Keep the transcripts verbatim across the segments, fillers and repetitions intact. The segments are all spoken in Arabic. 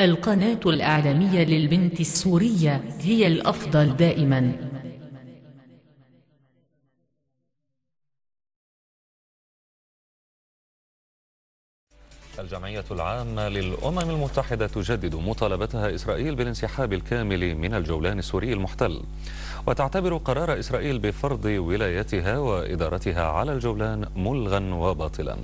القناة الإعلامية للبنت السورية هي الأفضل دائما. الجمعية العامة للأمم المتحدة تجدد مطالبتها إسرائيل بالانسحاب الكامل من الجولان السوري المحتل، وتعتبر قرار إسرائيل بفرض ولايتها وإدارتها على الجولان ملغا وباطلا.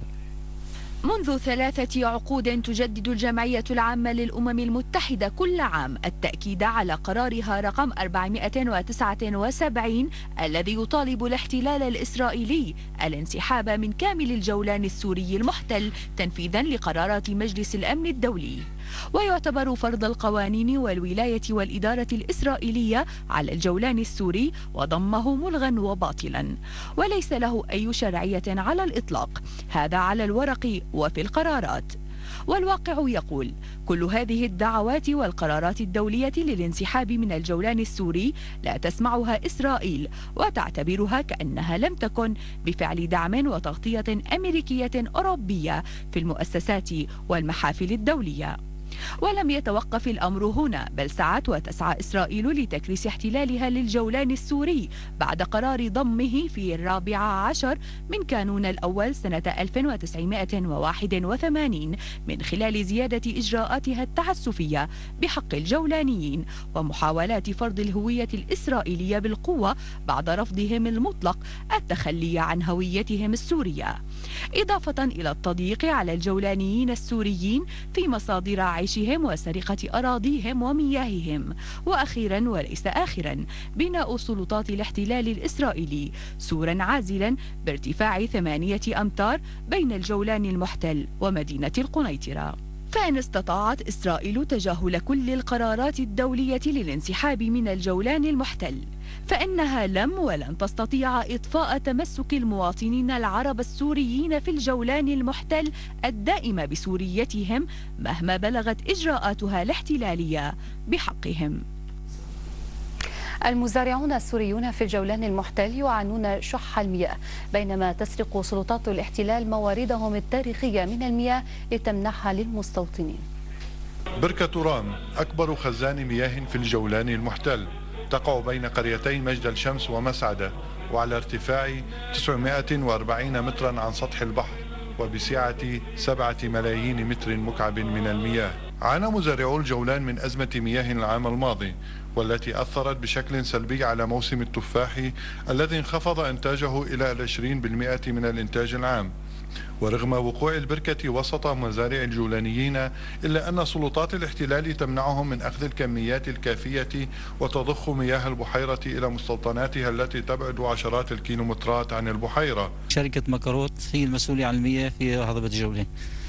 منذ ثلاثة عقود تجدد الجمعية العامة للأمم المتحدة كل عام التأكيد على قرارها رقم أربعمائة وتسعة وسبعين الذي يطالب الاحتلال الإسرائيلي الانسحاب من كامل الجولان السوري المحتل تنفيذا لقرارات مجلس الأمن الدولي. ويعتبر فرض القوانين والولاية والإدارة الإسرائيلية على الجولان السوري وضمه ملغا وباطلا، وليس له أي شرعية على الإطلاق، هذا على الورق وفي القرارات. والواقع يقول كل هذه الدعوات والقرارات الدولية للانسحاب من الجولان السوري لا تسمعها إسرائيل، وتعتبرها كأنها لم تكن بفعل دعم وتغطية أمريكية أوروبية في المؤسسات والمحافل الدولية. ولم يتوقف الأمر هنا، بل سعت وتسعى إسرائيل لتكريس احتلالها للجولان السوري بعد قرار ضمه في الرابع عشر من كانون الأول سنة ألف وتسعمائة وواحد وثمانين من خلال زيادة إجراءاتها التعسفية بحق الجولانيين ومحاولات فرض الهوية الإسرائيلية بالقوة بعد رفضهم المطلق التخلي عن هويتهم السورية، إضافة إلى التضييق على الجولانيين السوريين في مصادر عيشهم وسرقة أراضيهم ومياههم. وأخيرا وليس آخرا بناء سلطات الاحتلال الإسرائيلي سورا عازلا بارتفاع ثمانية أمتار بين الجولان المحتل ومدينة القنيطرة. فإن استطاعت إسرائيل تجاهل كل القرارات الدولية للانسحاب من الجولان المحتل، فإنها لم ولن تستطيع إطفاء تمسك المواطنين العرب السوريين في الجولان المحتل الدائمة بسوريتهم مهما بلغت إجراءاتها الاحتلالية بحقهم. المزارعون السوريون في الجولان المحتل يعانون شح المياه، بينما تسرق سلطات الاحتلال مواردهم التاريخية من المياه لتمنحها للمستوطنين. بركة رام أكبر خزان مياه في الجولان المحتل، تقع بين قريتي مجد الشمس ومسعدة، وعلى ارتفاع تسعمائة وأربعين مترا عن سطح البحر، وبسعة سبعة ملايين متر مكعب من المياه. عانى مزارعو الجولان من أزمة مياه العام الماضي، والتي أثرت بشكل سلبي على موسم التفاح الذي انخفض إنتاجه إلى عشرين بالمئة من الإنتاج العام. ورغم وقوع البركة وسط مزارع الجولانيين، إلا أن سلطات الاحتلال تمنعهم من أخذ الكميات الكافية وتضخ مياه البحيرة إلى مستوطناتها التي تبعد عشرات الكيلومترات عن البحيرة. شركة مكروت هي المسؤولة عن المياه في هضبة الجولان،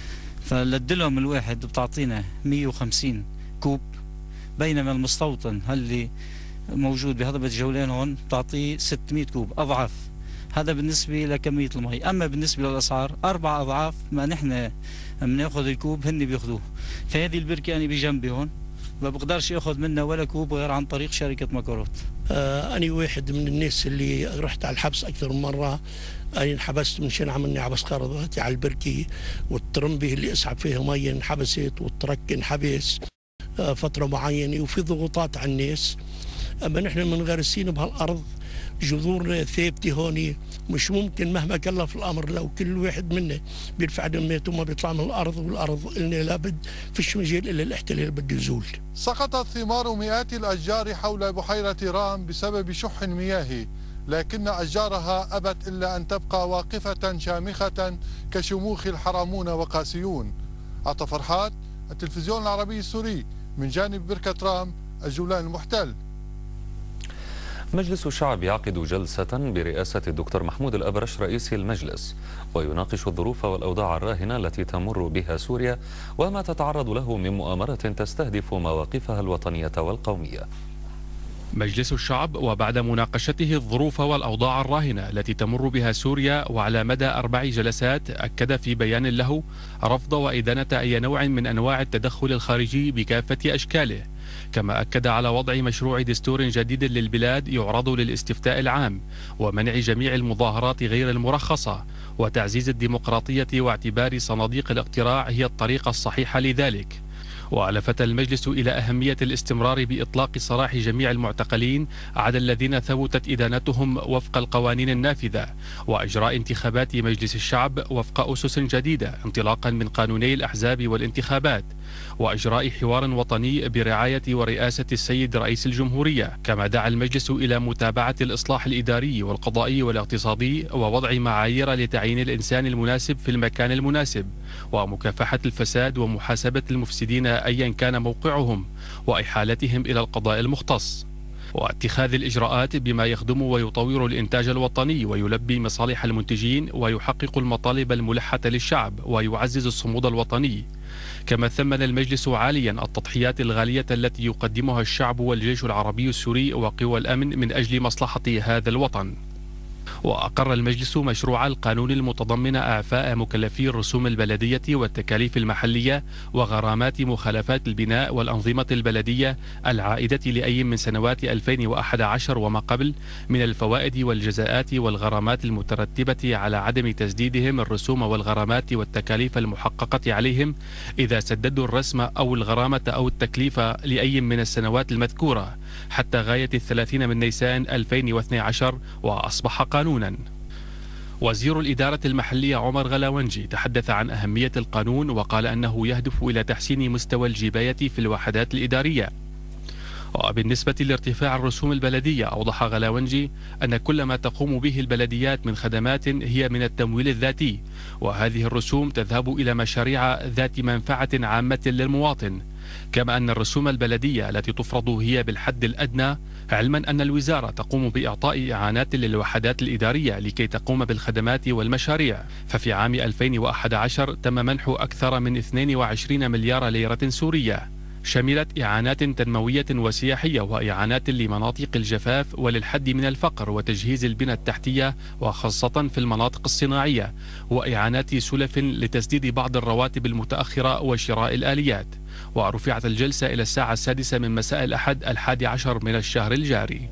فلدلهم الواحد بتعطينا مئة وخمسين كوب، بينما المستوطن اللي موجود بهضبة الجولان هون بتعطيه ستمئة كوب، أضعاف. هذا بالنسبة لكمية المي. أما بالنسبة للأسعار أربع أضعاف ما نحن بناخذ الكوب هن بياخذوه. فهذه البركة أنا بجنبي هون ما بقدرش ياخذ منها ولا كوب غير عن طريق شركة مكروت. آه أنا واحد من الناس اللي رحت على الحبس أكثر من مرة. أنا انحبست من شان عملني عبس قرضاتي على البركة، والترمبة اللي أسحب فيها مي انحبست، والترك انحبس آه فترة معينة، وفي ضغوطات على الناس. أما نحن منغرسين بهالأرض جذور ثابتة هون، مش ممكن مهما كلف الأمر لو كل واحد منا بيرفع دميته ما بيطلع من الأرض، والأرض قلنا لابد فيش مجال إلا الاحتلال بده يزول. سقطت ثمار مئات الأشجار حول بحيرة رام بسبب شح المياه، لكن أشجارها أبت إلا أن تبقى واقفة شامخة كشموخ الحرامون وقاسيون. عطا فرحات، التلفزيون العربي السوري، من جانب بركة رام الجولان المحتل. مجلس الشعب يعقد جلسة برئاسة الدكتور محمود الأبرش رئيس المجلس، ويناقش الظروف والأوضاع الراهنة التي تمر بها سوريا وما تتعرض له من مؤامرة تستهدف مواقفها الوطنية والقومية. مجلس الشعب وبعد مناقشته الظروف والأوضاع الراهنة التي تمر بها سوريا وعلى مدى أربع جلسات، أكد في بيان له رفض وإدانة أي نوع من أنواع التدخل الخارجي بكافة أشكاله، كما أكد على وضع مشروع دستور جديد للبلاد يعرض للاستفتاء العام، ومنع جميع المظاهرات غير المرخصة، وتعزيز الديمقراطية واعتبار صناديق الاقتراع هي الطريقة الصحيحة لذلك. ولفت المجلس إلى أهمية الاستمرار بإطلاق سراح جميع المعتقلين عدا الذين ثبتت إدانتهم وفق القوانين النافذة، وإجراء انتخابات مجلس الشعب وفق أسس جديدة انطلاقا من قانوني الأحزاب والانتخابات، وإجراء حوار وطني برعاية ورئاسة السيد رئيس الجمهورية. كما دعا المجلس إلى متابعة الإصلاح الإداري والقضائي والاقتصادي ووضع معايير لتعيين الإنسان المناسب في المكان المناسب، ومكافحة الفساد ومحاسبة المفسدين أيا كان موقعهم وإحالتهم إلى القضاء المختص، واتخاذ الإجراءات بما يخدم ويطور الإنتاج الوطني ويلبي مصالح المنتجين ويحقق المطالب الملحة للشعب ويعزز الصمود الوطني. كما ثمن المجلس عاليا التضحيات الغالية التي يقدمها الشعب والجيش العربي السوري وقوى الأمن من أجل مصلحة هذا الوطن. وأقر المجلس مشروع القانون المتضمن إعفاء مكلفي الرسوم البلدية والتكاليف المحلية وغرامات مخالفات البناء والأنظمة البلدية العائدة لأي من سنوات ألفين وأحد عشر وما قبل من الفوائد والجزاءات والغرامات المترتبة على عدم تسديدهم الرسوم والغرامات والتكاليف المحققة عليهم إذا سددوا الرسم أو الغرامة أو التكليف لأي من السنوات المذكورة حتى غاية الثلاثين من نيسان ألفين واثني عشر، وأصبح قانونا. وزير الإدارة المحلية عمر غلاونجي تحدث عن أهمية القانون وقال أنه يهدف إلى تحسين مستوى الجباية في الوحدات الإدارية. وبالنسبة لارتفاع الرسوم البلدية أوضح غلاونجي أن كل ما تقوم به البلديات من خدمات هي من التمويل الذاتي، وهذه الرسوم تذهب إلى مشاريع ذات منفعة عامة للمواطن. كما أن الرسوم البلدية التي تفرض هي بالحد الأدنى، علما أن الوزارة تقوم بإعطاء إعانات للوحدات الإدارية لكي تقوم بالخدمات والمشاريع. ففي عام ألفين وأحد عشر تم منح أكثر من اثنين وعشرين مليار ليرة سورية، شملت إعانات تنموية وسياحية وإعانات لمناطق الجفاف وللحد من الفقر وتجهيز البنى التحتية وخاصة في المناطق الصناعية، وإعانات سلف لتسديد بعض الرواتب المتأخرة وشراء الآليات. ورفعت الجلسة إلى الساعة السادسة من مساء الأحد الحادي عشر من الشهر الجاري.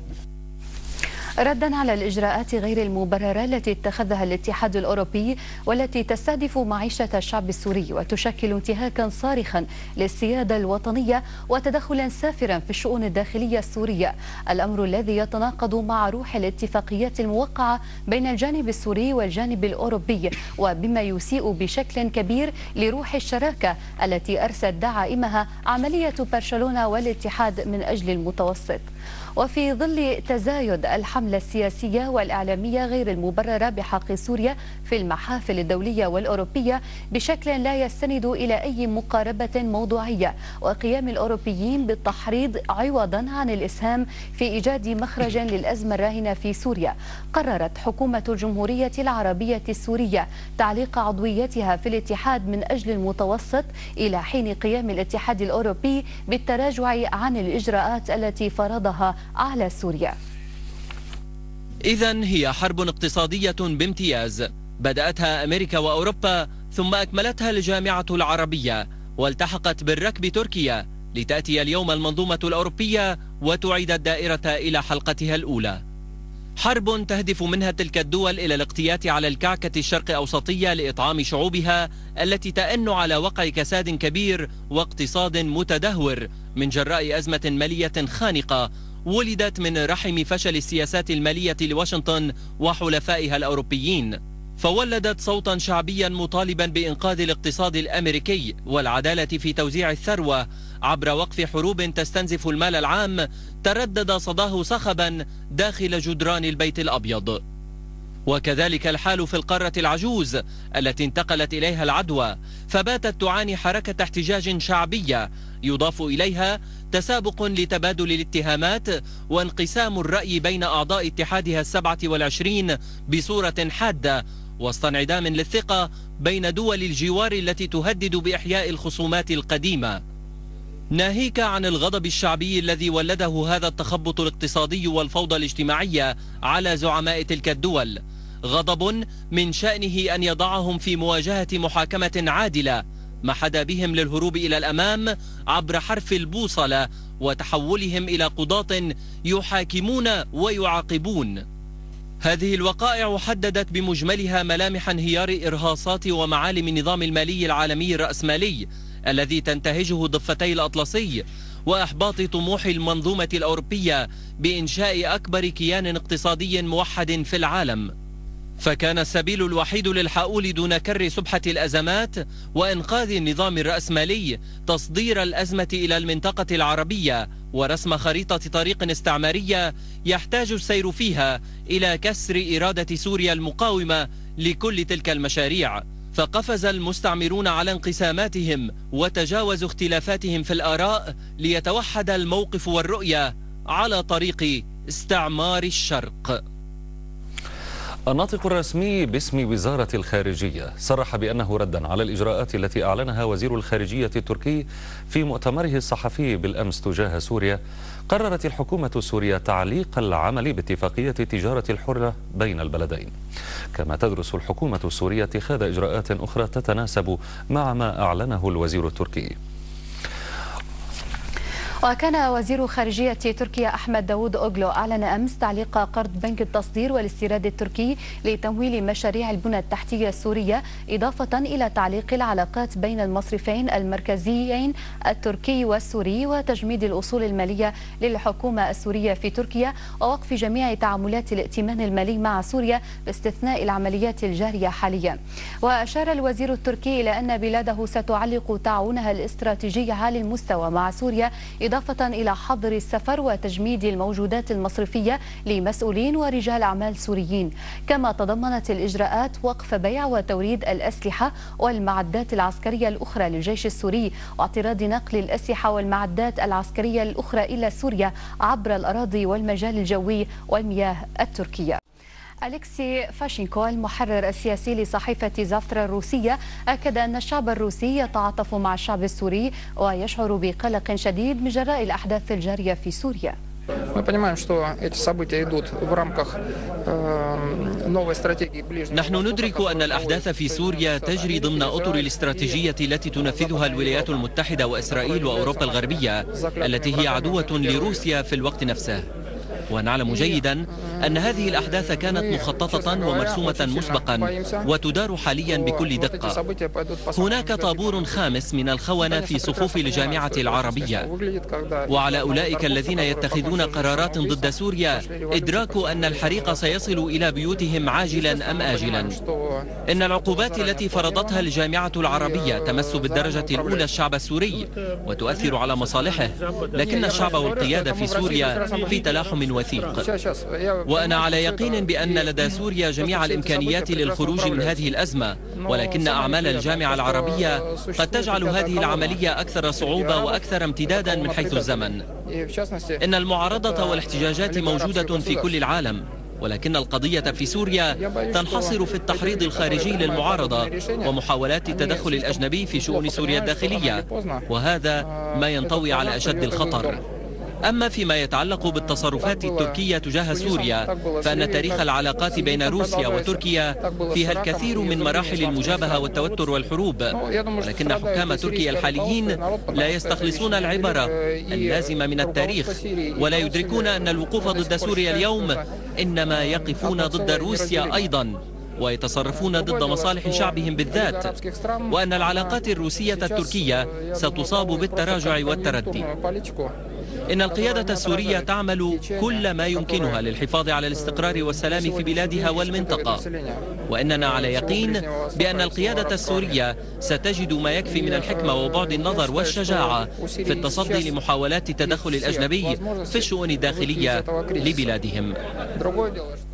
ردا على الإجراءات غير المبررة التي اتخذها الاتحاد الأوروبي والتي تستهدف معيشة الشعب السوري وتشكل انتهاكا صارخا للسيادة الوطنية وتدخلا سافرا في الشؤون الداخلية السورية، الأمر الذي يتناقض مع روح الاتفاقيات الموقعة بين الجانب السوري والجانب الأوروبي، وبما يسيء بشكل كبير لروح الشراكة التي أرست دعائمها عملية برشلونة والاتحاد من أجل المتوسط. وفي ظل تزايد الحملة السياسية والإعلامية غير المبررة بحق سوريا في المحافل الدولية والأوروبية بشكل لا يستند إلى أي مقاربة موضوعية، وقيام الأوروبيين بالتحريض عوضا عن الإسهام في إيجاد مخرج للأزمة الراهنة في سوريا، قررت حكومة الجمهورية العربية السورية تعليق عضويتها في الاتحاد من أجل المتوسط إلى حين قيام الاتحاد الأوروبي بالتراجع عن الإجراءات التي فرضها على سوريا. إذن هي حرب اقتصادية بامتياز بدأتها أمريكا وأوروبا، ثم أكملتها الجامعة العربية والتحقت بالركب تركيا، لتأتي اليوم المنظومة الأوروبية وتعيد الدائرة إلى حلقتها الأولى. حرب تهدف منها تلك الدول إلى الاقتيات على الكعكة الشرق أوسطية لإطعام شعوبها التي تأن على وقع كساد كبير واقتصاد متدهور من جراء أزمة مالية خانقة ولدت من رحم فشل السياسات المالية لواشنطن وحلفائها الأوروبيين، فولدت صوتا شعبيا مطالبا بإنقاذ الاقتصاد الأمريكي والعدالة في توزيع الثروة عبر وقف حروب تستنزف المال العام تردد صداه صخبا داخل جدران البيت الأبيض. وكذلك الحال في القارة العجوز التي انتقلت إليها العدوى، فباتت تعاني حركة احتجاج شعبية يضاف إليها تسابق لتبادل الاتهامات وانقسام الرأي بين أعضاء اتحادها السبعة والعشرين بصورة حادة، وسط انعدام للثقة بين دول الجوار التي تهدد بإحياء الخصومات القديمة. ناهيك عن الغضب الشعبي الذي ولده هذا التخبط الاقتصادي والفوضى الاجتماعية على زعماء تلك الدول، غضب من شأنه أن يضعهم في مواجهة محاكمة عادلة ما حدا بهم للهروب إلى الأمام عبر حرف البوصلة وتحولهم إلى قضاة يحاكمون ويعاقبون. هذه الوقائع حددت بمجملها ملامح انهيار إرهاصات ومعالم النظام المالي العالمي الرأسمالي الذي تنتهجه ضفتي الأطلسي وإحباط طموح المنظومة الأوروبية بإنشاء أكبر كيان اقتصادي موحد في العالم. فكان السبيل الوحيد للحؤول دون كر سبحة الأزمات وإنقاذ النظام الرأسمالي تصدير الأزمة إلى المنطقة العربية ورسم خريطة طريق استعمارية يحتاج السير فيها إلى كسر إرادة سوريا المقاومة لكل تلك المشاريع. فقفز المستعمرون على انقساماتهم وتجاوزوا اختلافاتهم في الآراء ليتوحد الموقف والرؤية على طريق استعمار الشرق. الناطق الرسمي باسم وزارة الخارجية صرح بأنه ردا على الإجراءات التي أعلنها وزير الخارجية التركي في مؤتمره الصحفي بالأمس تجاه سوريا، قررت الحكومة السورية تعليق العمل باتفاقية التجارة الحرة بين البلدين. كما تدرس الحكومة السورية اتخاذ إجراءات أخرى تتناسب مع ما أعلنه الوزير التركي. وكان وزير خارجية تركيا أحمد داوود أوغلو أعلن أمس تعليق قرض بنك التصدير والاستيراد التركي لتمويل مشاريع البنى التحتية السورية، إضافة إلى تعليق العلاقات بين المصرفين المركزيين التركي والسوري وتجميد الأصول المالية للحكومة السورية في تركيا ووقف جميع تعاملات الائتمان المالي مع سوريا باستثناء العمليات الجارية حاليا. وأشار الوزير التركي إلى أن بلاده ستعلق تعاونها الاستراتيجي عالي المستوى مع سوريا، إضافة إلى حظر السفر وتجميد الموجودات المصرفية لمسؤولين ورجال أعمال سوريين. كما تضمنت الإجراءات وقف بيع وتوريد الأسلحة والمعدات العسكرية الأخرى للجيش السوري، واعتراض نقل الأسلحة والمعدات العسكرية الأخرى إلى سوريا عبر الأراضي والمجال الجوي والمياه التركية. أليكسي فاشينكو المحرر السياسي لصحيفة زافترا الروسية أكد أن الشعب الروسي يتعاطف مع الشعب السوري ويشعر بقلق شديد من جراء الأحداث الجارية في سوريا. نحن ندرك أن الأحداث في سوريا تجري ضمن أطر الاستراتيجية التي تنفذها الولايات المتحدة وإسرائيل وأوروبا الغربية التي هي عدوة لروسيا في الوقت نفسه. ونعلم جيدا أن هذه الأحداث كانت مخططة ومرسومة مسبقا وتدار حاليا بكل دقة. هناك طابور خامس من الخونة في صفوف الجامعة العربية، وعلى أولئك الذين يتخذون قرارات ضد سوريا إدراك أن الحريق سيصل إلى بيوتهم عاجلا أم آجلا. إن العقوبات التي فرضتها الجامعة العربية تمس بالدرجة الأولى الشعب السوري وتؤثر على مصالحه، لكن الشعب والقيادة في سوريا في تلاحم وثيق. وأنا على يقين بأن لدى سوريا جميع الإمكانيات للخروج من هذه الأزمة، ولكن أعمال الجامعة العربية قد تجعل هذه العملية أكثر صعوبة وأكثر امتدادا من حيث الزمن. إن المعارضة والاحتجاجات موجودة في كل العالم، ولكن القضية في سوريا تنحصر في التحريض الخارجي للمعارضة ومحاولات التدخل الأجنبي في شؤون سوريا الداخلية، وهذا ما ينطوي على أشد الخطر. أما فيما يتعلق بالتصرفات التركية تجاه سوريا، فإن تاريخ العلاقات بين روسيا وتركيا فيها الكثير من مراحل المجابهة والتوتر والحروب، ولكن حكام تركيا الحاليين لا يستخلصون العبرة اللازمة من التاريخ، ولا يدركون أن الوقوف ضد سوريا اليوم إنما يقفون ضد روسيا أيضا، ويتصرفون ضد مصالح شعبهم بالذات، وأن العلاقات الروسية التركية ستصاب بالتراجع والتردي. إن القيادة السورية تعمل كل ما يمكنها للحفاظ على الاستقرار والسلام في بلادها والمنطقة، وإننا على يقين بأن القيادة السورية ستجد ما يكفي من الحكمة وبعد النظر والشجاعة في التصدي لمحاولات التدخل الأجنبي في الشؤون الداخلية لبلادهم.